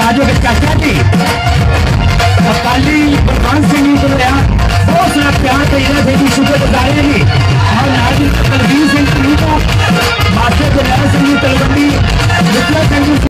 राजो के चाचा जी अकाली बलवंत सिंह जी को बहुत सारा प्यार करेगा देवी शुक्रगुजार जी और नाजिर बलबीर सिंह जी को मास्टर जरनैल सिंह जी तलवंडी विक्रम सिंह